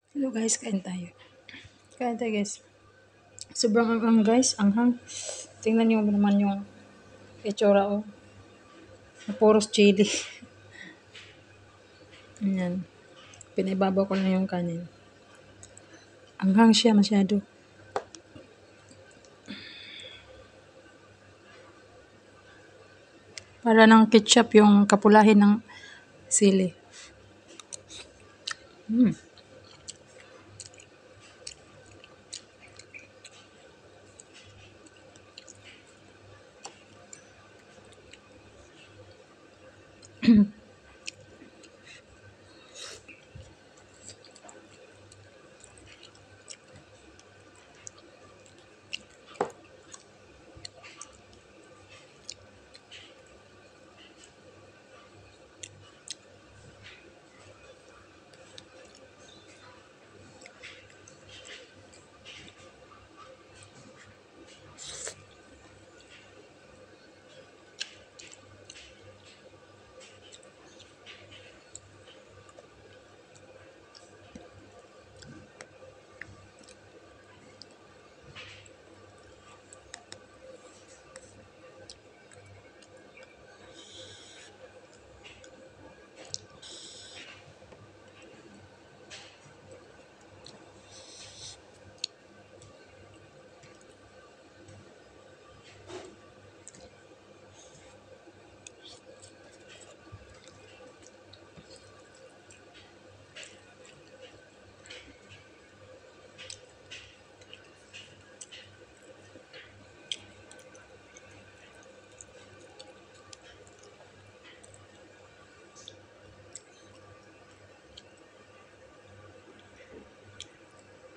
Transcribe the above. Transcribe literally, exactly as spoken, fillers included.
Hello guys, kain tayo. Kain tayo guys. Sobrang anghang guys, anghang. Tingnan niyo naman yung itsura oh. Puros chili. Ayan. Pinaibabaw ko na yung kanin. Anghang siya masyado. Para ng ketchup yung kapulahin ng sili. Hmm.